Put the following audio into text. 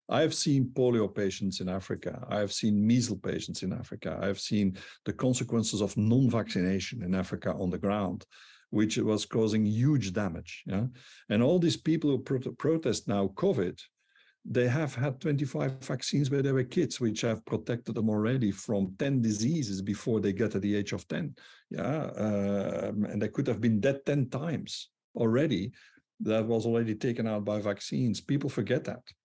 I have seen polio patients in Africa. I have seen measles patients in Africa. I have seen the consequences of non-vaccination in Africa on the ground, which was causing huge damage. Yeah? And all these people who protest now COVID, they have had 25 vaccines when they were kids, which have protected them already from 10 diseases before they get to the age of 10. And they could have been dead 10 times already. That was already taken out by vaccines. People forget that.